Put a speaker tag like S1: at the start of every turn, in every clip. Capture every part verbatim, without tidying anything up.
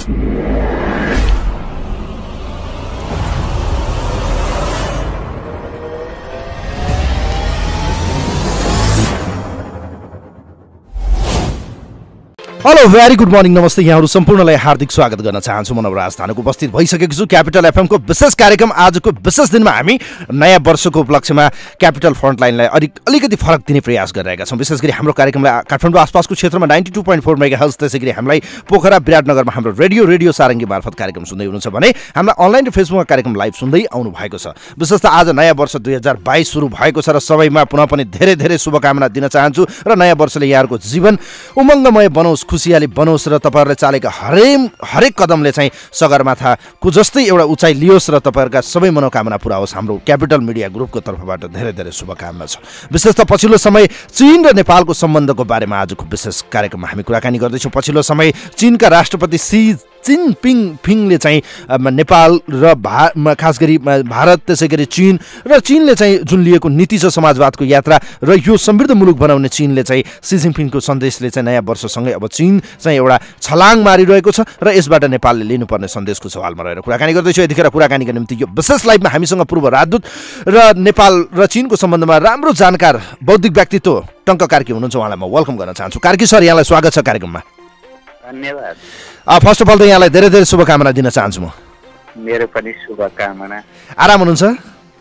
S1: Hello very good morning नमस्ते यहाँहरू सम्पूर्णलाई हार्दिक स्वागत गर्न चाहन्छु म नवराज थानुको उपस्थित भइसकेको छु क्यापिटल एफएमको विशेष कार्यक्रम आजको विशेष दिनमा हामी नयाँ वर्षको उपलक्ष्यमा क्यापिटल फ्रन्टलाइनलाई अलिक अलिकति फरक दिने प्रयास गरिरहेका छौँ। विशेष गरी हाम्रो कार्यक्रमलाई काठमाडौँ आसपासको क्षेत्रमा ninety two point four megahertz त्यसै गरी हामीलाई पोखरा विराटनगरमा हाम्रो रेडियो रेडियो सारङ्गी मार्फत कार्यक्रम सुन्दै हुनुहुन्छ भने हामीलाई अनलाइन र फेसबुकमा कार्यक्रम लाइभ सुन्दै आउनु भएको छ। विशेष त आज नयाँ वर्ष दुई हजार बाइस सुरु भएको छ र सबैमा पुनः पनि धेरै धेरै शुभकामना दिन चाहन्छु र नयाँ वर्षले यहाँहरूको जीवन उमङ्गमय बनोस्, खुसियाली बनोस् र तपाईँहरूले चालेका हरेक हरेक कदमले चाहिँ सगरमाथाको जस्तै एउटा उचाइ लियोस् र तपाईँहरूका सबै मनोकामना पुरा होस्। हाम्रो क्यापिटल मिडिया ग्रुपको तर्फबाट धेरै धेरै शुभकामना छ। विशेष त पछिल्लो समय चीन र नेपालको सम्बन्धको बारेमा आजको विशेष कार्यक्रममा हामी कुराकानी गर्दैछौँ। पछिल्लो समय चीनका राष्ट्रपति सी जिनपिङ फिङले चाहिँ नेपाल र भा खास गरी भारत त्यसै गरी चीन र चीनले चाहिँ जुन लिएको नीति छ समाजवादको यात्रा र यो समृद्ध मुलुक बनाउने चीनले चाहिँ सी जिनपिङको सन्देशले चाहिँ नयाँ वर्षसँगै अब चीन चाहिँ एउटा छलाङ मारिरहेको छ र यसबाट नेपालले लिनुपर्ने सन्देशको सवालमा रहेर कुराकानी गर्दैछु। यतिखेर कुराकानीका निम्ति यो विशेष लाइभमा हामीसँग पूर्व राजदूत र नेपाल र चीनको सम्बन्धमा राम्रो जानकार बौद्धिक व्यक्तित्व टङ्क कार्की हुनुहुन्छ, उहाँलाई म वेलकम गर्न चाहन्छु। कार्की सर, यहाँलाई स्वागत छ कार्यक्रममा।
S2: धन्यवाद।
S1: फर्स्ट अफ अल त यहाँलाई धेरै धेरै शुभकामना दिन चाहन्छु म।
S2: मेरो पनि शुभकामना।
S1: आराम हुनुहुन्छ?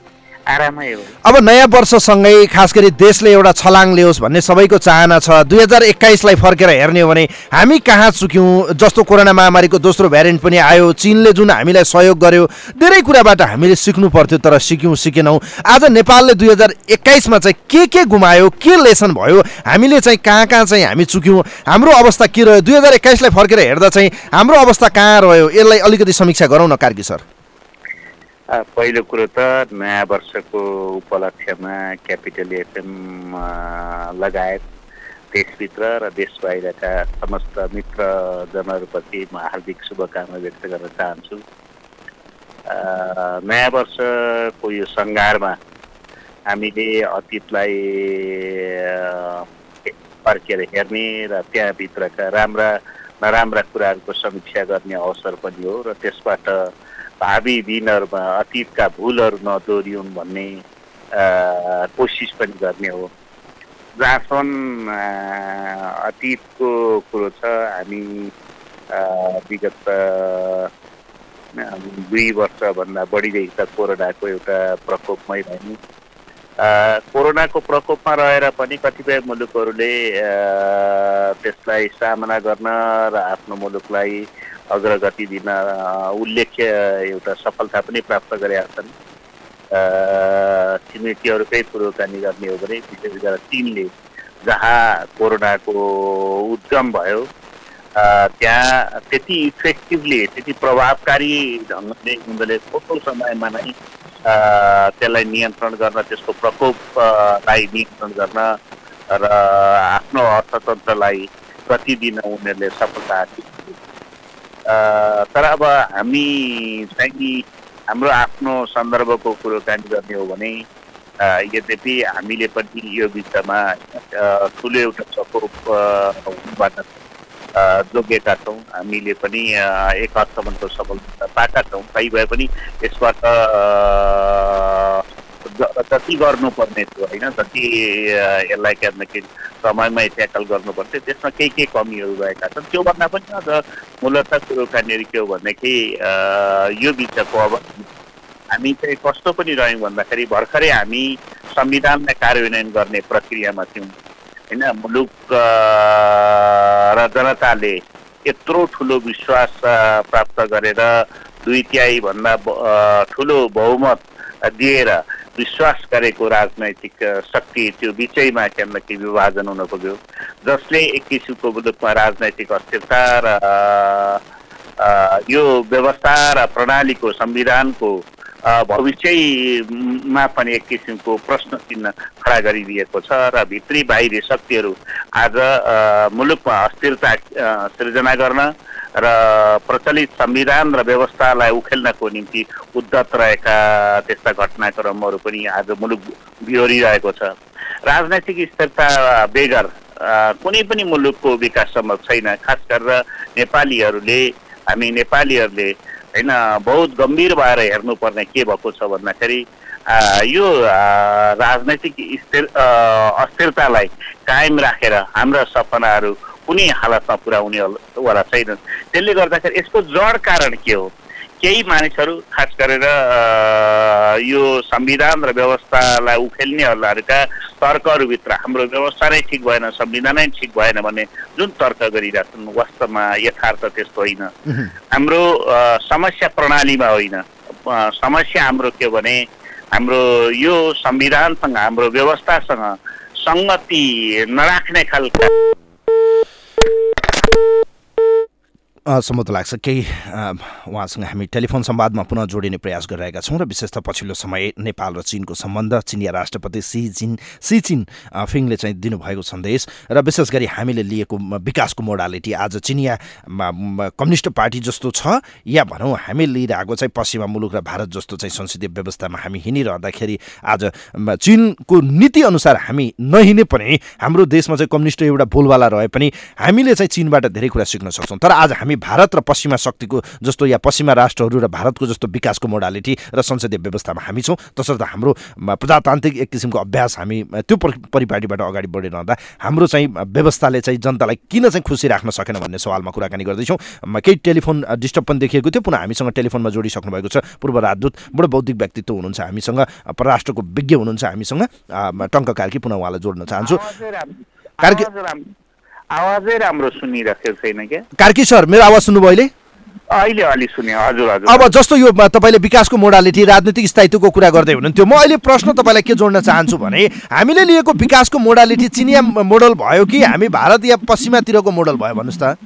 S2: आरामै हो।
S1: अब नयाँ वर्षसँगै खास गरी देशले एउटा छलाङ ल्याओस् भन्ने सबैको चाहना छ। दुई हजार एक्काइसलाई फर्केर हेर्ने हो भने हामी कहाँ चुक्यौँ? जस्तो कोरोना महामारीको दोस्रो भ्यारिएन्ट पनि आयो, चीनले जुन हामीलाई सहयोग गर्यो, धेरै कुराबाट हामीले सिक्नु पर्थ्यो तर सिक्यौँ सिकेनौँ। आज नेपालले दुई हजार एक्काइसमा चाहिँ के के गुमायो, के लेसन भयो, हामीले चाहिँ कहाँ कहाँ चाहिँ हामी चुक्यौँ, हाम्रो अवस्था के रह्यो, दुई हजार एक्काइसलाई फर्केर हेर्दा चाहिँ हाम्रो अवस्था कहाँ रह्यो, यसलाई अलिकति समीक्षा गरौँ न कार्की सर।
S2: पहिलो कुरो त नयाँ वर्षको उपलक्ष्यमा क्यापिटल एफएम लगायत देशभित्र र देश बाहिरका समस्त मित्रजनहरूप्रति म हार्दिक शुभकामना व्यक्त गर्न चाहन्छु। नयाँ वर्षको यो सङ्घारमा हामीले अतीतलाई फर्केर हेर्ने र त्यहाँभित्रका राम्रा नराम्रा कुराहरूको समीक्षा गर्ने अवसर पनि हो र त्यसबाट भावी दिनहरूमा अतीतका भुलहरू नदोहोरिउन् भन्ने कोसिस पनि गर्ने हो। जहाँसम्म अतीतको कुरो छ, हामी विगत दुई वर्षभन्दा बढीदेखि त कोरोनाको एउटा प्रकोपमै रह्यौँ। कोरोनाको प्रकोपमा रहेर पनि कतिपय मुलुकहरूले त्यसलाई सामना गर्न र आफ्नो मुलुकलाई अग्रगति दिन उल्लेख्य एउटा सफलता पनि प्राप्त गरेका छन्। छिमेकीहरूकै कुरोकानी गर्ने हो भने विशेष गरेर चीनले जहाँ कोरोनाको उद्गम भयो त्यहाँ त्यति इफेक्टिभली त्यति प्रभावकारी ढङ्गले उनीहरूले छोटो समयमा नै त्यसलाई नियन्त्रण गर्न, त्यसको प्रकोपलाई नियन्त्रण गर्न र आफ्नो अर्थतन्त्रलाई गति दिन उनीहरूले सफलता हासिल। तर अब हामी चाहिँ हाम्रो आफ्नो सन्दर्भको कुरोकानी गर्ने हो भने यद्यपि हामीले पनि यो विषयमा ठुलो एउटा प्रकोपबाट जोगिएका छौँ, हामीले पनि एक हदसम्मको सफलता पाएका छौँ। कहीँ भए पनि यसबाट जति गर्नुपर्ने थियो होइन, जति यसलाई के भन्दाखेरि समयमै ट्याकल गर्नुपर्थ्यो त्यसमा केही केही कमीहरू रहेका छन्। त्योभन्दा पनि अझ मूलत कुरोकानीहरू के हो भनेदेखि यो विषयको अब हामी चाहिँ कस्तो पनि रह्यौँ भन्दाखेरि भर्खरै हामी संविधानलाई कार्यान्वयन गर्ने प्रक्रियामा थियौँ होइन। मुलुक र जनताले यत्रो ठुलो विश्वास प्राप्त गरेर दुई तिहाईभन्दा ठुलो बहुमत दिएर विश्वास गरेको राजनैतिक शक्ति त्यो बिचैमा के भन्दाखेरि विभाजन हुन पुग्यो, जसले एक किसिमको मुलुकमा राजनैतिक अस्थिरता र यो व्यवस्था र प्रणालीको संविधानको भविष्यमा पनि एक किसिमको प्रश्न चिन्ह खडा गरिदिएको छ र भित्री बाहिरी शक्तिहरू आज मुलुकमा अस्थिरता सृजना गर्न र प्रचलित संविधान र व्यवस्थालाई उखेल्नको निम्ति उद्धत रहेका त्यस्ता घटनाक्रमहरू पनि आज मुलुक बिहोरिरहेको छ। राजनैतिक स्थिरता बेगर कुनै पनि मुलुकको विकास सम्भव छैन। खास गरेर नेपालीहरूले हामी नेपालीहरूले होइन बहुत गम्भीर भएर हेर्नुपर्ने के भएको छ भन्दाखेरि यो राजनैतिक स्थिर अस्थिरतालाई कायम राखेर हाम्रा सपनाहरू कुनै हालतमा पुर्याउनेवाला छैन। त्यसले गर्दाखेरि यसको जड कारण के हो? केही मानिसहरू खास गरेर यो संविधान र व्यवस्थालाई उखेल्नेहरूका तर्कहरूभित्र हाम्रो व्यवस्था नै ठिक भएन, संविधान नै ठिक भएन भन्ने जुन तर्क गरिरहेछन् वास्तवमा यथार्थ त्यस्तो होइन। हाम्रो समस्या प्रणालीमा होइन, समस्या हाम्रो के भने हाम्रो यो संविधानसँग हाम्रो व्यवस्थासँग सङ्गति नराख्ने खालका
S1: सम्भवतः लाग्छ केही उहाँसँग हामी टेलिफोन संवादमा पुनः जोडिने प्रयास गरिरहेका छौँ र विशेषतः पछिल्लो समय नेपाल र चीनको सम्बन्ध, चिनिया राष्ट्रपति सी जिन सी जिन फिङले चाहिँ दिनुभएको सन्देश र विशेष गरी हामीले लिएको विकासको मोडालिटी आज चिनिया कम्युनिस्ट पार्टी जस्तो छ या भनौँ हामी लिइरहेको चाहिँ पश्चिमा मुलुक र भारत जस्तो चाहिँ संसदीय व्यवस्थामा हामी हिँडिरहँदाखेरि आज चीनको नीति अनुसार हामी नहिँडे पनि हाम्रो देशमा चाहिँ कम्युनिस्ट एउटा बोलवाला रहे पनि हामीले चाहिँ चीनबाट धेरै कुरा सिक्न सक्छौँ। तर आज हामी भारत र पश्चिमा शक्तिको जस्तो या पश्चिमा राष्ट्रहरू र भारतको जस्तो विकासको मोडालिटी र संसदीय व्यवस्थामा हामी छौँ, तसर्थ हाम्रो प्रजातान्त्रिक एक किसिमको अभ्यास हामी त्यो परिपाटीबाट अगाडि बढिरहँदा हाम्रो चाहिँ व्यवस्थाले चाहिँ जनतालाई किन चाहिँ खुसी राख्न सकेन भन्ने सवालमा कुराकानी गर्दैछौँ। केही टेलिफोन डिस्टर्ब पनि देखिएको थियो, पुनः हामीसँग टेलिफोनमा जोडिसक्नु भएको छ पूर्व राजदूत बडो बौद्धिक व्यक्तित्व हुनुहुन्छ हामीसँग, परराष्ट्रको विज्ञ हुनुहुन्छ हामीसँग, टङ्क कार्की, पुनः उहाँलाई जोड्न चाहन्छु। कार्की
S2: आवाजै राम्रो सुनिरहेको छैन क्या?
S1: कार्की सर, मेरो आवाज सुन्नुभयो अहिले?
S2: अहिले अलि सुने, हजुर हजुर।
S1: अब जस्तो यो तपाईँले विकासको मोडालिटी राजनीतिक स्थायित्वको कुरा गर्दै हुनुहुन्थ्यो, म अहिले प्रश्न तपाईँलाई के जोड्न चाहन्छु भने हामीले लिएको विकासको मोडालिटी चिनिया मोडल भयो कि हामी भारत या पश्चिमातिरको मोडल भयो भन्नुहोस् त?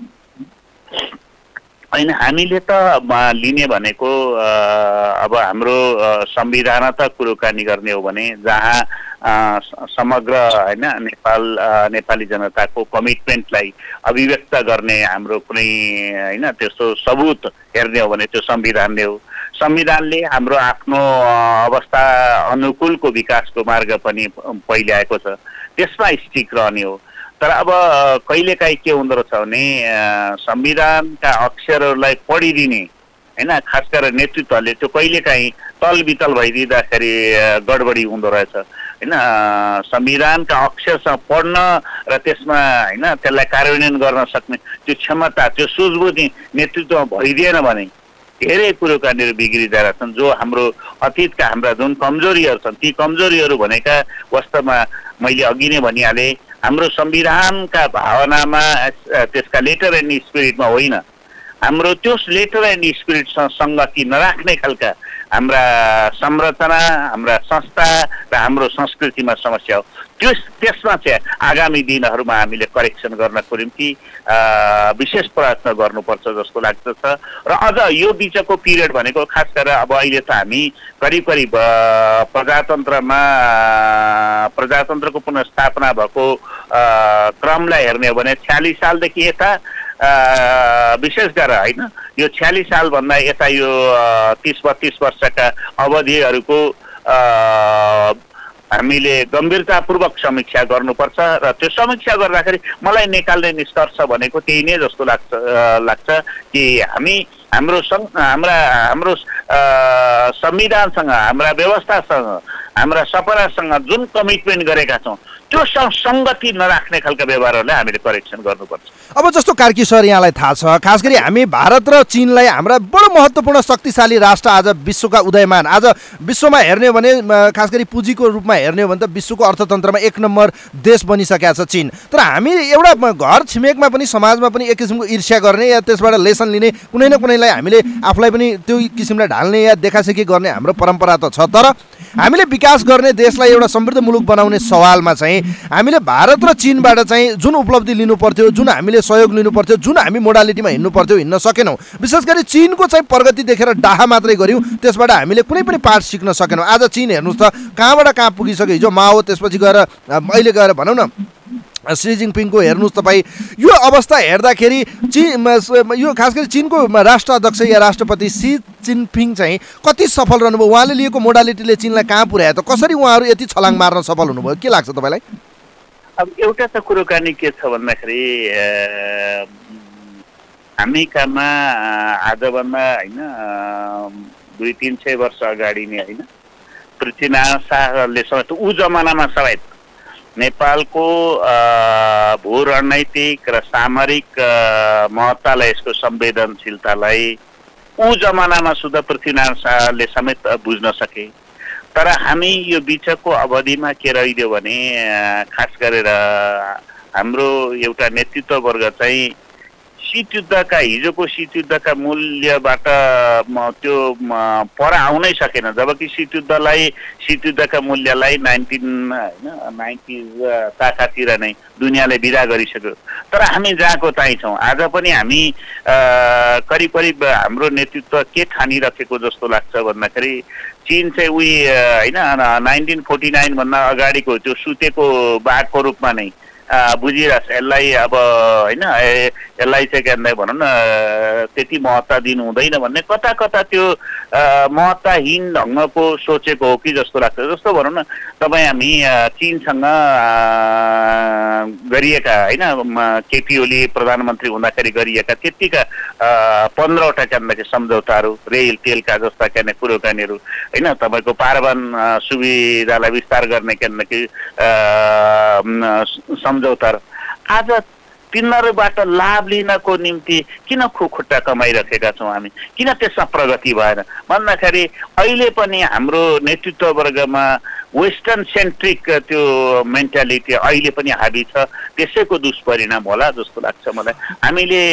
S2: होइन, हामीले त लिने भनेको अब हाम्रो संविधानतः कुराकानी गर्ने हो भने जहाँ समग्र होइन नेपाल नेपाली जनताको कमिटमेन्टलाई अभिव्यक्त गर्ने हाम्रो कुनै होइन त्यस्तो सबुत हेर्ने हो भने त्यो संविधान नै हो। संविधानले हाम्रो आफ्नो अवस्था अनुकूलको विकासको मार्ग पनि पहिले आएको छ, त्यसमा स्टिक रहने हो। तर अब कहिलेकाहीँ के हुँदो रहेछ भने संविधानका अक्षरहरूलाई पढिदिने होइन खास गरेर नेतृत्वले त्यो कहिलेकाहीँ तलबितल भइदिँदाखेरि गडबडी हुँदो रहेछ होइन। संविधानका अक्षरसँग पढ्न र त्यसमा होइन त्यसलाई कार्यान्वयन गर्न सक्ने त्यो क्षमता, त्यो सुझबुझ नेतृत्वमा भइदिएन भने धेरै कुरोकानीहरू बिग्रिँदा रहेछन्। जो हाम्रो अतीतका हाम्रा जुन कमजोरीहरू छन् ती कमजोरीहरू भनेका वास्तवमा मैले अघि नै भनिहालेँ, हाम्रो संविधानका भावनामा त्यसका लेटर एन्ड स्पिरिटमा होइन, हाम्रो त्यो लेटर एन्ड स्पिरिटसँग सङ्गति नराख्ने खालका हाम्रा संरचना, हाम्रा संस्था र हाम्रो संस्कृतिमा समस्या हो। त्यस त्यसमा चाहिँ आगामी दिनहरूमा हामीले करेक्सन गर्नको निम्ति विशेष प्रयत्न गर्नुपर्छ जस्तो लाग्दछ। र अझ यो बिचको पिरियड भनेको खास गरेर अब अहिले त हामी करिब करिब प्रजातन्त्रमा प्रजातन्त्रको पुनर्स्थापना भएको क्रमलाई हेर्ने हो भने छ्यालिस सालदेखि यता विशेष गरेर होइन यो छ्यालिस सालभन्दा यता यो तिस बत्तिस वर्षका अवधिहरूको हामीले गम्भीरतापूर्वक समीक्षा गर्नुपर्छ र त्यो समीक्षा गर्दाखेरि मलाई निकाल्ने निष्कर्ष भनेको त्यही नै जस्तो लाग्छ लाग्छ कि हामी हाम्रो हाम्रा हाम्रो संविधानसँग, हाम्रा व्यवस्थासँग, हाम्रा सपनासँग जुन कमिटमेन्ट गरेका छौँ त्यो सङ्गति नराख्ने खालका व्यवहारहरूलाई हामीले करेक्सन गर्नुपर्छ।
S1: अब जस्तो कार्की सर यहाँलाई थाहा छ, खास गरी हामी भारत र चीनलाई हाम्रा बडो महत्त्वपूर्ण शक्तिशाली राष्ट्र आज विश्वका उदयमान, आज विश्वमा हेर्ने हो भने खास गरी पुँजीको रूपमा हेर्ने हो भने त विश्वको अर्थतन्त्रमा एक नम्बर देश बनिसकेका छ चीन। तर हामी एउटा घर छिमेकमा पनि समाजमा पनि एक किसिमको ईर्ष्या गर्ने या त्यसबाट लेसन लिने कुनै न कुनैलाई हामीले आफूलाई पनि त्यो किसिमले ढाल्ने या देखासेखी गर्ने हाम्रो परम्परा त छ। तर हामीले विकास गर्ने देशलाई एउटा समृद्ध मुलुक बनाउने सवालमा चाहिँ हामीले भारत र चीनबाट चाहिँ जुन उपलब्धि लिनु पर्थ्यो, जुन हामीले सहयोग लिनु पर्थ्यो, जुन हामी मोडालिटीमा हिँड्नु पर्थ्यो हिँड्न सकेनौँ। विशेष गरी चीनको चाहिँ प्रगति देखेर डाहा मात्रै गऱ्यौँ, त्यसबाट हामीले कुनै पनि पाठ सिक्न सकेनौँ। आज चीन हेर्नुहोस् त कहाँबाट कहाँ पुगिसक्यो, हिजो माओ, त्यसपछि गएर अहिले गएर भनौँ न सी जिनपिङको हेर्नुहोस् तपाईँ। यो अवस्था हेर्दाखेरि चीन यो खास गरी चीनको राष्ट्र अध्यक्ष या राष्ट्रपति सी जिनपिङ चाहिँ कति सफल रहनुभयो, उहाँले लिएको मोडालिटीले चीनलाई कहाँ पुर्यायो त, कसरी उहाँहरू यति छलाङ मार्न सफल हुनुभयो, के लाग्छ तपाईँलाई?
S2: अब एउटा त कुरोकानी के छ भन्दाखेरि हामी कहाँमा आजभन्दा होइन दुई तिन सय वर्ष अगाडि नै होइन पृथ्वीनारायण शाहले समेत ऊ जमानामा समेत नेपालको भू रणनैतिक र सामरिक महत्तालाई यसको संवेदनशीलतालाई ऊ जमानामा सुधा पृथ्वीनारायण शाहले समेत बुझ्न सके। तर हामी यो बिचको अवधिमा के रहिदियो भने खास गरेर हाम्रो एउटा नेतृत्व वर्ग चाहिँ शीतयुद्धका हिजोको शीतयुद्धका मूल्यबाट त्यो पर आउनै सकेन, जबकि शीतयुद्धलाई शीतयुद्धका मूल्यलाई नाइन्टिन होइन नाइन्टिज ताकातिर नै दुनियाँले विदा गरिसक्यो। तर हामी जहाँको त्यहीँ छौँ। आज पनि हामी करिब करिब हाम्रो नेतृत्व के ठानिराखेको जस्तो लाग्छ भन्दाखेरि चीन चाहिँ उही होइन नाइन्टिन फोर्टी नाइनभन्दा अगाडिको त्यो सुतेको बाघको रूपमा नै बुझिरहेछ। यसलाई अब होइन यसलाई चाहिँ के भन्दा भनौँ न त्यति महत्त्व दिनु हुँदैन भन्ने कता कता त्यो महत्त्वहीन ढङ्गको सोचेको हो कि जस्तो लाग्छ। जस्तो भनौँ न तपाईँ हामी चीनसँग गरिएका होइन केपी ओली प्रधानमन्त्री हुँदाखेरि गरिएका त्यतिका पन्ध्रवटा के भन्दाखेरि सम्झौताहरू रेल तेलका जस्ता के कुरोकानीहरू होइन तपाईँको पारवान सुविधालाई विस्तार गर्ने के भन्दाखेरि सम्झौता आज तिनीहरूबाट लाभ लिनको निम्ति किन खुट्टा कमाइरहेका छौँ हामी, किन त्यसमा प्रगति भएन भन्दाखेरि अहिले पनि हाम्रो नेतृत्व वर्गमा वेस्टर्न सेन्ट्रिक त्यो मेन्टालिटी अहिले पनि हाबी छ। त्यसैको दुष्परिणाम होला जस्तो लाग्छ मलाई। हामीले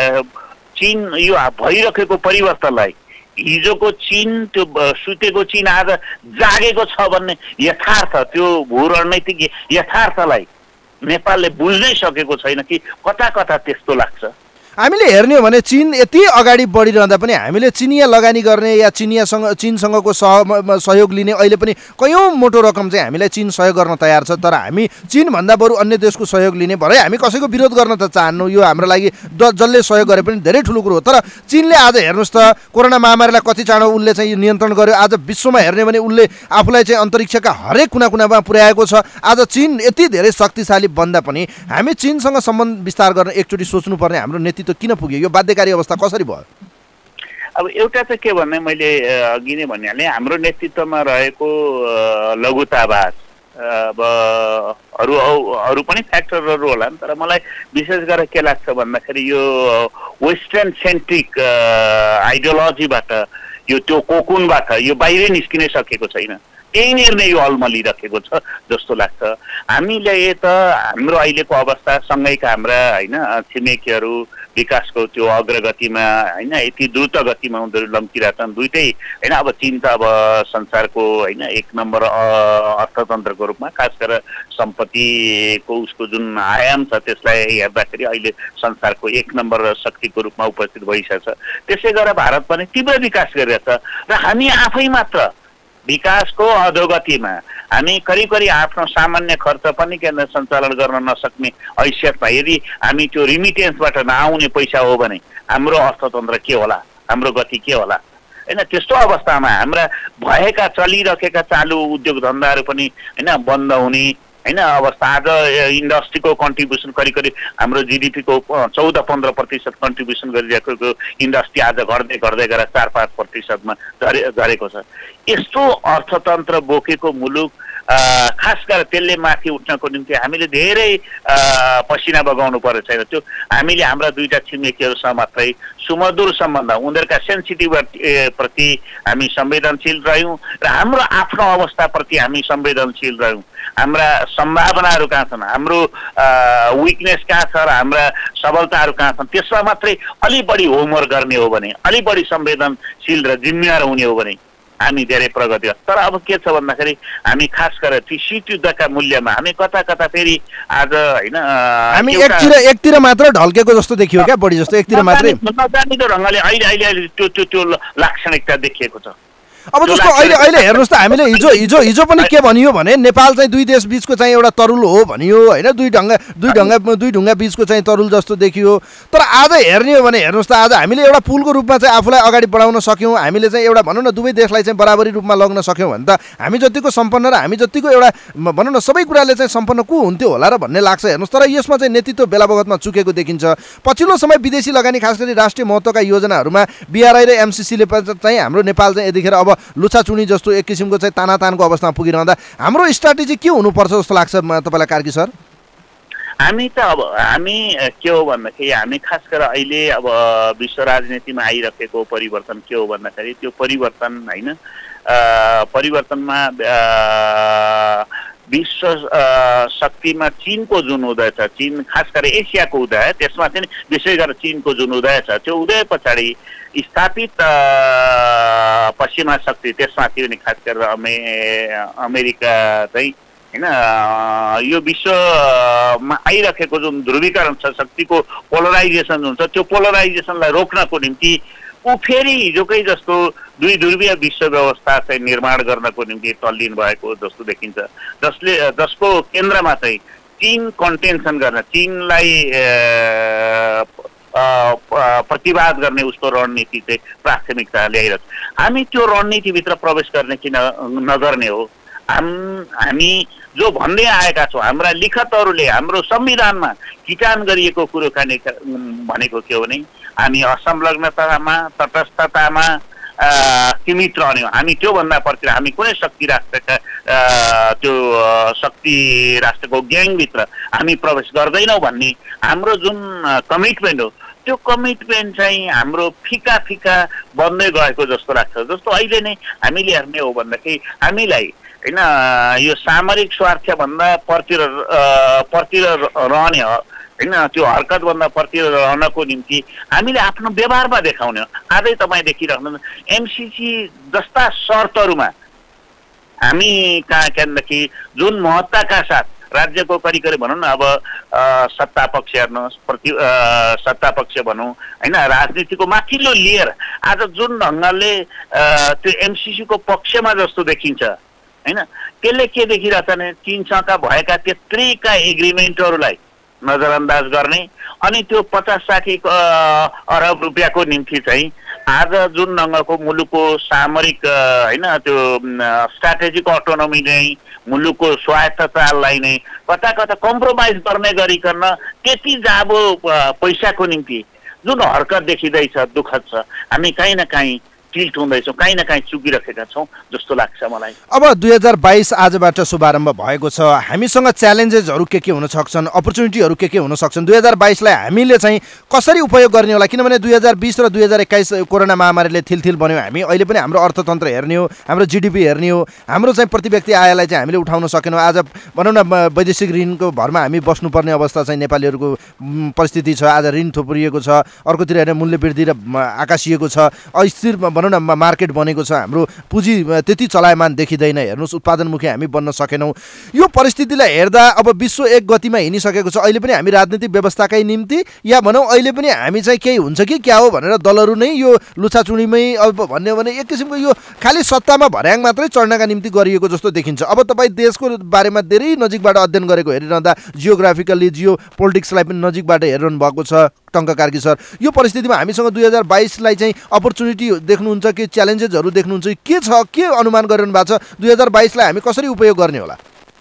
S2: चीन यो भइरहेको परिवर्तनलाई हिजोको चीन त्यो सुतेको चीन आज जागेको छ भन्ने यथार्थ त्यो भू रणनैतिक यथार्थलाई नेपालले बुझ्नै सकेको छैन कि कता कता त्यस्तो लाग्छ।
S1: हामीले हेर्ने हो भने चीन यति अगाडि बढिरहँदा पनि हामीले चिनिया लगानी गर्ने या चिनियासँग चिनसँगको सह सहयोग लिने अहिले पनि कयौँ मोटो रकम चाहिँ हामीलाई चीन सहयोग गर्न तयार छ। तर हामी चीनभन्दा बरु अन्य देशको सहयोग लिने भरे हामी कसैको विरोध गर्न त चाहन्नौँ, यो हाम्रो लागि द जसले सहयोग गरे पनि धेरै ठुलो कुरो हो। तर चीनले आज हेर्नुहोस् त कोरोना महामारीलाई कति चाँडो उसले चाहिँ नियन्त्रण गर्यो। आज विश्वमा हेर्ने भने उसले आफूलाई चाहिँ अन्तरिक्षका हरेक कुना कुनामा पुर्याएको छ। आज चीन यति धेरै शक्तिशाली बन्दा पनि हामी चीनसँग सम्बन्ध विस्तार गर्न एकचोटि सोच्नुपर्ने हाम्रो नेतृत्व त किन पुग्यो? यो बाध्यकारी अवस्था कसरी भयो?
S2: अब एउटा चाहिँ के भन्ने मैले अघि नै भनिहालेँ, हाम्रो नेतृत्वमा रहेको लघुतावाद अब अरू अरू पनि फ्याक्टरहरू होला नि, तर मलाई विशेष गरेर के लाग्छ भन्दाखेरि यो वेस्टर्न सेन्ट्रिक आइडियोलोजीबाट यो त्यो कोकुनबाट यो बाहिरै निस्किनै सकेको छैन। त्यहीँनिर नै यो अल्मलिरहेको छ जस्तो लाग्छ। हामीले त हाम्रो अहिलेको अवस्था सँगैका हाम्रा होइन छिमेकीहरू विकासको त्यो अग्रगतिमा होइन यति द्रुत गतिमा उनीहरू लम्किरहेछन् दुइटै होइन। अब चीन त अब संसारको होइन एक नम्बर अर्थतन्त्रको रूपमा खास गरेर सम्पत्तिको उसको जुन आयाम छ त्यसलाई हेर्दाखेरि अहिले संसारको एक नम्बर शक्तिको रूपमा उपस्थित भइसकेको छ। त्यसै गरेर भारत पनि तीव्र विकास गरिरहेछ र हामी आफै मात्र विकासको अधोगतिमा हामी करिब करिब आफ्नो सामान्य खर्च पनि केन्द्र सञ्चालन गर्न नसक्ने हैसियतमा यदि हामी त्यो रिमिटेन्सबाट नआउने पैसा हो भने हाम्रो अर्थतन्त्र के होला, हाम्रो गति के होला होइन। त्यस्तो अवस्थामा हाम्रा भएका चलिरहेका चालु उद्योग धन्दाहरू पनि होइन बन्द हुने होइन अवस्था। आज इन्डस्ट्रीको कन्ट्रिब्युसन करिब करिब हाम्रो जिडिपीको चौध पन्ध्र प्रतिशत कन्ट्रिब्युसन गरिरहेको इन्डस्ट्री आज घट्दै घट्दै गएर चार पाँच प्रतिशतमा झरे झरेको छ। यस्तो अर्थतन्त्र बोकेको मुलुक खास गरेर त्यसले माथि उठ्नको निम्ति हामीले धेरै पसिना बगाउनु पर्ने छैन। त्यो हामीले हाम्रा दुईटा छिमेकीहरूसँग मात्रै सुमधुर सम्बन्ध उनीहरूका सेन्सिटिभ प्रति हामी संवेदनशील रह्यौँ र हाम्रो आफ्नो अवस्थाप्रति हामी संवेदनशील रह्यौँ। हाम्रा सम्भावनाहरू कहाँ छन्, हाम्रो विकनेस कहाँ छ र हाम्रा सबलताहरू कहाँ छन् त्यसमा मात्रै अलि बढी होमवर्क गर्ने हो भने, अलि बढी संवेदनशील र जिम्मेवार हुने हो भने हामी धेरै प्रगति। तर अब के छ भन्दाखेरि हामी खास गरेर ती शीतयुद्धका मूल्यमा हामी कता कता फेरि आज होइन
S1: हामी एकतिर एकतिर मात्र ढल्केको जस्तो देखियो क्या, बढी जस्तो एकतिर मात्रै
S2: नजानिदो ढङ्गले अहिले अहिले त्यो त्यो त्यो लाक्षणिकता देखिएको छ।
S1: अब जस्तो अहिले अहिले हेर्नुहोस् त हामीले हिजो हिजो हिजो पनि के भनियो भने नेपाल चाहिँ दुई देश बीचको चाहिँ एउटा तरुल हो भनियो होइन, दुई ढङ्गा दुई ढङ्गा दुई ढुङ्गा बीचको चाहिँ तरुल जस्तो देखियो। तर आज हेर्ने हो भने हेर्नुहोस् त आज हामीले एउटा पुलको रूपमा चाहिँ आफूलाई अगाडि बढाउन सक्यौँ, हामीले चाहिँ एउटा भनौँ न दुवै देशलाई चाहिँ बराबरी रूपमा लग्न सक्यौँ भने त हामी जतिको सम्पन्न र हामी जतिको एउटा भनौँ न सबै कुराले चाहिँ सम्पन्न को हुन्थ्यो होला र भन्ने लाग्छ। हेर्नुहोस् तर यसमा चाहिँ नेतृत्व बेला बखतमा चुकेको देखिन्छ। पछिल्लो समय विदेशी लगानी खास गरी राष्ट्रिय महत्त्वका योजनाहरूमा बिआरआई र एमसिसीले चाहिँ हाम्रो नेपाल चाहिँ यतिखेर अब लुछाचुनी जस्तो एक किसिमको चाहिँ तानातानको अवस्थामा पुगिरहँदा हाम्रो स्ट्राटेजी के हुनुपर्छ जस्तो लाग्छ तपाईँलाई कार्की सर?
S2: हामी त अब हामी के हो भन्दाखेरि हामी खास गरेर अहिले अब विश्व राजनीतिमा आइरहेको परिवर्तन के हो भन्दाखेरि त्यो परिवर्तन होइन, परिवर्तनमा विश्व शक्तिमा चीनको जुन उदय छ, चीन खास गरेर एसियाको उदय, त्यसमा चाहिँ विशेष गरेर चीनको जुन उदय छ त्यो उदय पछाडि स्थापित पश्चिमा शक्ति, त्यसमाथि पनि खास गरेर अमे अमेरिका चाहिँ होइन यो विश्वमा आइरहेको जुन ध्रुवीकरण छ, शक्तिको पोलराइजेसन जुन छ, त्यो पोलराइजेसनलाई रोक्नको निम्ति ऊ फेरि हिजोकै जस्तो दुई ध्रुवीय विश्व व्यवस्था चाहिँ निर्माण गर्नको निम्ति तल्लीन भएको जस्तो देखिन्छ, जसले जसको केन्द्रमा चाहिँ चीन कन्टेन्सन गर्न, चीनलाई प्रतिवाद गर्ने उसको रणनीति चाहिँ प्राथमिकता ल्याइरहेको छ। हामी त्यो रणनीतिभित्र प्रवेश गर्ने किन नगर्ने हो? हाम हामी जो भन्दै आएका छौँ, हाम्रा लिखतहरूले हाम्रो संविधानमा किटान गरिएको कुरो खाने भनेको के हो भने हामी असंलग्नतामा तटस्थतामा सीमित रहने हो। हामी त्योभन्दा पछि हामी कुनै शक्ति राष्ट्रका त्यो शक्ति राष्ट्रको ग्याङभित्र हामी प्रवेश गर्दैनौँ भन्ने हाम्रो जुन कमिटमेन्ट हो, त्यो कमिटमेन्ट चाहिँ हाम्रो फिका फिका बन्दै गएको जस्तो लाग्छ। जस्तो अहिले नै हामीले हेर्ने हो भन्दाखेरि हामीलाई होइन यो सामरिक स्वार्थभन्दा पर्तिर पर्तिर रहने हो होइन, त्यो हरकतभन्दा पर्तिर रहनको निम्ति हामीले आफ्नो व्यवहारमा देखाउने हो। आजै तपाईँ देखिराख्नु एमसिसी जस्ता शर्तहरूमा हामी कहाँ क्यानदेखि जुन महत्ताका साथ राज्यको करिब करिब भनौँ न अब सत्ता पक्ष हेर्नुहोस्, प्रति सत्ता पक्ष भनौँ होइन, राजनीतिको माथिल्लो लेयर आज जुन ढङ्गले त्यो एमसिसीको पक्षमा जस्तो देखिन्छ होइन, त्यसले के देखिरहेछ भने चीनसँग भएका त्यत्रिका एग्रिमेन्टहरूलाई नजरअन्दाज गर्ने अनि त्यो पचास साठी अरब रुपियाँको निम्ति चाहिँ आज जुन ढङ्गको मुलुकको सामरिक होइन त्यो स्ट्राटेजिक अटोनोमी नै मुलुकको स्वायत्ततालाई नै कता कता कम्प्रोमाइज गर्ने गरिकन त्यति जाबो पैसाको निम्ति जुन हरकत देखिँदैछ दुःखद छ। हामी काहीँ न काहीँ टिल्ट हुँदैछौँ, काहीँ न काहीँ चुकिरहेका छौँ जस्तो लाग्छ मलाई।
S1: अब दुई हजार बाइस आजबाट शुभारम्भ भएको छ, हामीसँग च्यालेन्जेसहरू के के हुन सक्छन्, अपर्च्युनिटीहरू के के हुन सक्छन्, दुई हजार बाइसलाई हामीले चाहिँ कसरी उपयोग गर्ने होला? किनभने दुई हजार बिस र दुई हजार एक्काइस कोरोना महामारीले थिलथिल बन्यो। हामी अहिले पनि हाम्रो अर्थतन्त्र हेर्ने हो, हाम्रो जिडिपी हेर्ने हो, हाम्रो चाहिँ प्रति व्यक्ति आयलाई चाहिँ हामीले उठाउन सकेनौँ। आज भनौँ न वैदेशिक ऋणको भरमा हामी बस्नुपर्ने अवस्था चाहिँ नेपालीहरूको परिस्थिति छ। आज ऋण थोपरिएको छ, अर्कोतिर हेर्ने मूल्य वृद्धि र आकाशिएको छ, अस्थिर भनौँ न मार्केट बनेको छ, हाम्रो पुँजी त्यति चलायमान देखिँदैन। हेर्नुहोस् उत्पादनमुखी हामी बन्न सकेनौँ। यो परिस्थितिलाई हेर्दा अब विश्व एक गतिमा हिँडिसकेको छ। अहिले पनि हामी राजनीतिक व्यवस्थाकै निम्ति या भनौँ अहिले पनि हामी चाहिँ केही हुन्छ कि क्या हो भनेर दलहरू नै यो लुछाचुडीमै अब भन्यो भने एक किसिमको यो खालि सत्तामा भर्याङ मात्रै चढ्नका निम्ति गरिएको जस्तो देखिन्छ। अब तपाईँ देशको बारेमा धेरै नजिकबाट अध्ययन गरेको हेरिरहँदा जियोग्राफिकल्ली जियो पोलिटिक्सलाई पनि नजिकबाट हेरिरहनु भएको छ टङ्क कार्की सर, यो परिस्थितिमा हामीसँग दुई हजार बाइसलाई चाहिँ अपर्च्युनिटी देख्नुहुन्छ कि च्यालेन्जेसहरू देख्नुहुन्छ के छ, के अनुमान गरिरहनु भएको छ? दुई हजार बाइसलाई हामी कसरी उपयोग गर्ने होला?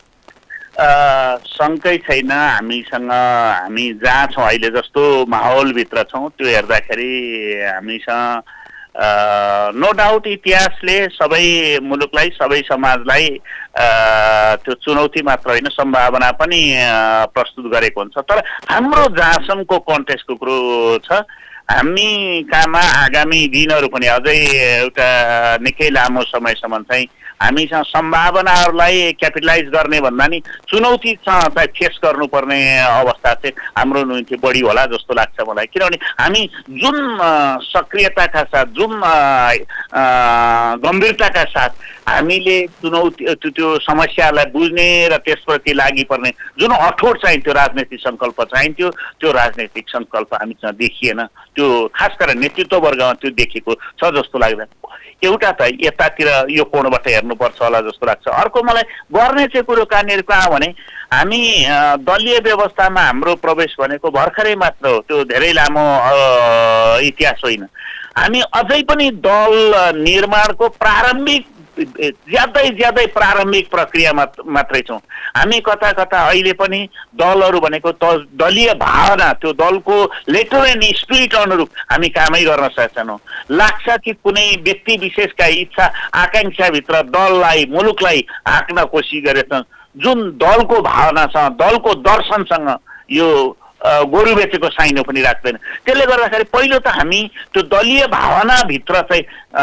S2: शङ्कै छैन, हामीसँग हामी जहाँ छौँ अहिले जस्तो माहौलभित्र छौँ त्यो हेर्दाखेरि हामीसँग नो डाउट इतिहासले सबै मुलुकलाई सबै समाजलाई त्यो चुनौती मात्र होइन सम्भावना पनि प्रस्तुत गरेको हुन्छ। तर हाम्रो जहाँसम्मको कन्टेक्स्टको कुरो छ, हामी कहाँमा आगामी दिनहरू पनि अझै एउटा निकै लामो समयसम्म चाहिँ हामीसँग सम्भावनाहरूलाई क्यापिटलाइज गर्ने भन्दा नि चुनौतीसँग चाहिँ फेस गर्नुपर्ने अवस्था चाहिँ हाम्रो निम्ति बढी होला जस्तो लाग्छ मलाई। किनभने हामी जुन सक्रियताका साथ जुन गम्भीरताका साथ हामीले चुनौती त्यो समस्यालाई बुझ्ने र त्यसप्रति लागि पर्ने जुन अठोट चाहिन्थ्यो राजनैतिक सङ्कल्प चाहिन्थ्यो त्यो राजनैतिक सङ्कल्प हामीसँग देखिएन। त्यो खास गरेर नेतृत्व वर्गमा त्यो देखेको छ जस्तो लाग्दैन। एउटा त यतातिर यो कोणबाट हेर्नुपर्छ होला जस्तो लाग्छ। अर्को मलाई गर्ने चाहिँ कुरो कहाँनिर कहाँ भने हामी दलीय व्यवस्थामा हाम्रो प्रवेश भनेको भर्खरै मात्र हो, त्यो धेरै लामो इतिहास होइन। हामी अझै पनि दल निर्माणको प्रारम्भिक ज्यादै ज्यादै प्रारम्भिक प्रक्रियामा मात्रै छौँ। हामी कता कता अहिले पनि दलहरू भनेको दलीय भावना, त्यो दलको लेटर एन्ड स्पिरिट अनुरूप हामी कामै गर्न सक्दैनौँ। लाग्छ कि कुनै व्यक्ति विशेषका इच्छा आकाङ्क्षाभित्र दललाई मुलुकलाई हाँक्न कोसिस गरेछन्, जुन दलको भावनासँग दलको दर्शनसँग यो गोरु बेचेको साइनो पनि राख्दैन। त्यसले गर्दाखेरि पहिलो त हामी त्यो दलीय भावनाभित्र चाहिँ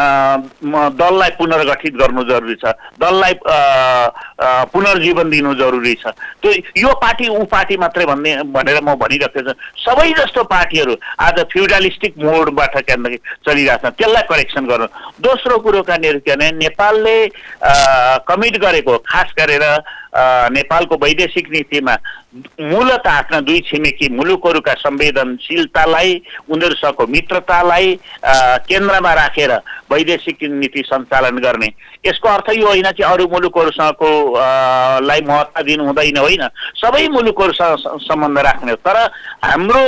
S2: दललाई पुनर्गठित गर्नु जरुरी छ, दललाई पुनर्जीवन दिनु जरुरी छ। त्यो यो पार्टी ऊ पार्टी मात्रै भन्ने भनेर म भनिरहेको छु। सबै जस्तो पार्टीहरू आज फ्युडालिस्टिक मोडबाट के चलिरहेछन्, त्यसलाई करेक्सन गर्नु। दोस्रो कुरो कहाँनिर के भने नेपालले कमिट गरेको खास गरेर नेपालको वैदेशिक नीतिमा मूलत आफ्ना दुई छिमेकी मुलुकहरूका संवेदनशीलतालाई उनीहरूसँगको मित्रतालाई केन्द्रमा राखेर वैदेशिक नीति सञ्चालन गर्ने। यसको अर्थ यो होइन कि अरू मुलुकहरूसँगको लाई महत्त्व दिनु हुँदैन, होइन, सबै मुलुकहरूसँग सम्बन्ध राख्ने। तर हाम्रो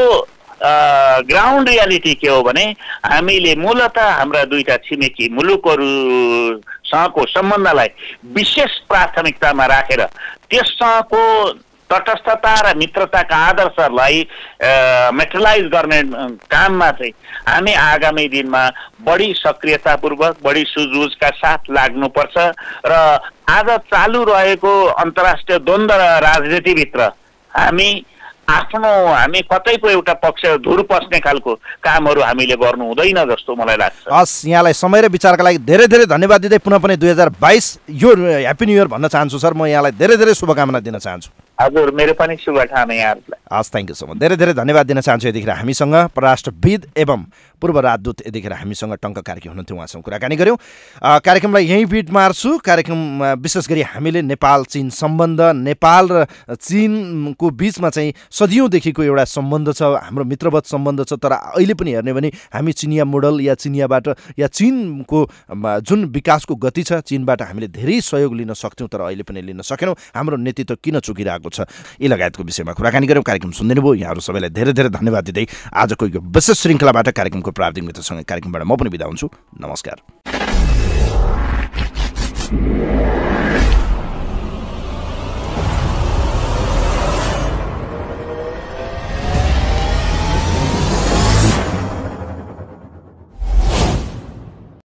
S2: ग्राउन्ड रियालिटी के हो भने हामीले मूलत हाम्रा दुईटा छिमेकी मुलुकहरूसँगको सम्बन्धलाई विशेष प्राथमिकतामा राखेर त्यससँगको तटस्थता र मित्रताका आदर्शहरूलाई मेटलाइज गर्ने काममा चाहिँ हामी आगामी दिनमा बढी सक्रियतापूर्वक बढी सुझबुझका साथ लाग्नुपर्छ। र आज चालु रहेको अन्तर्राष्ट्रिय द्वन्द्व राजनीतिभित्र हामी आफ्नो हामी कतै पो एउटा पक्ष धुर पस्ने खालको कामहरू हामीले गर्नु हुँदैन जस्तो मलाई लाग्छ।
S1: हस्, यहाँलाई समय र विचारका लागि धेरै धेरै धन्यवाद दिँदै पुनः पनि दुई हजार बाइस यो ह्याप्पी न्यू इयर भन्न चाहन्छु सर। म यहाँलाई धेरै धेरै शुभकामना दिन चाहन्छु।
S2: हजुर, मेरो पनि शुभकामना यहाँहरूलाई।
S1: हस्, थ्याङ्क यू सो मच। धेरै धेरै धन्यवाद दिन चाहन्छु। यतिखेर हामीसँग परराष्ट्रविद एवं पूर्व राजदूत यतिखेर हामीसँग टङ्क कार्की हुनुहुन्थ्यो, उहाँसँग कुराकानी गऱ्यौँ। कार्यक्रमलाई यहीँ बिट मार्छु। कार्यक्रममा विशेष गरी हामीले नेपाल चीन सम्बन्ध, नेपाल र चीनको बिचमा चाहिँ सदियौँदेखिको एउटा सम्बन्ध छ, हाम्रो मित्रवत सम्बन्ध छ। तर अहिले पनि हेर्ने भने हामी चिनिया मोडल या चिनियाबाट या चीनको जुन विकासको गति छ चीनबाट हामीले धेरै सहयोग लिन सक्थ्यौँ, तर अहिले पनि लिन सकेनौँ। हाम्रो नेतृत्व किन चुकिरहेको छ, यी लगायतको विषयमा कुराकानी गऱ्यौँ। कार्यक्रम सुनिदिनु भयो, यहाँहरू सबैलाई धेरै धेरै धन्यवाद दिँदै आजको यो विशेष श्रृङ्खलाबाट कार्यक्रमको प्राविधिक मित्रसँग कार्यक्रमबाट म पनि बिदा हुन्छु। नमस्कार।